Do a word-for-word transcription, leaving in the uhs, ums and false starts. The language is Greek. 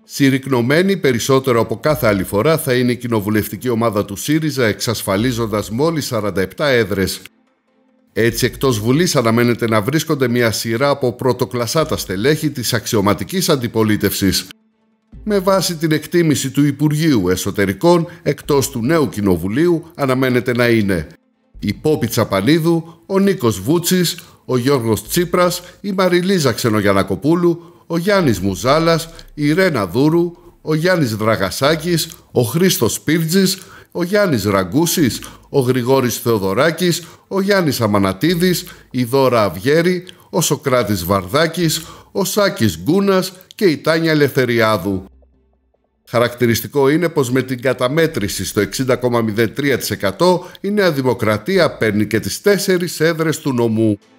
Συρρικνωμένη περισσότερο από κάθε άλλη φορά θα είναι η κοινοβουλευτική ομάδα του ΣΥΡΙΖΑ, εξασφαλίζοντας μόλις σαράντα επτά έδρες. Έτσι, εκτός Βουλής αναμένεται να βρίσκονται μια σειρά από πρωτοκλασσάτα στελέχη της αξιωματικής αντιπολίτευσης. Με βάση την εκτίμηση του Υπουργείου Εσωτερικών, εκτός του νέου κοινοβουλίου αναμένεται να είναι η Πόπη Τσαπανίδου, ο Νίκος Βούτσης, ο Γιώργος Τσίπρας, η Μαριλίζα Ξενογιαννακοπούλου, ο Γιάννης Μουζάλας, η Ρένα Δούρου, ο Γιάννης Δραγασάκης, ο Χρήστος Σπίρτζης, ο Γιάννης Ραγκούσης, ο Γρηγόρης Θεοδωράκης, ο Γιάννης Αμανατίδης, η Δώρα Αυγέρη, ο Σοκράτης Βαρδάκης, ο Σάκης Γκούνας και η Τάνια Ελευθεριάδου. Χαρακτηριστικό είναι πως με την καταμέτρηση στο εξήντα κόμμα μηδέν τρία τοις εκατό η Νέα Δημοκρατία παίρνει και τις τέσσερις έδρες του νομού.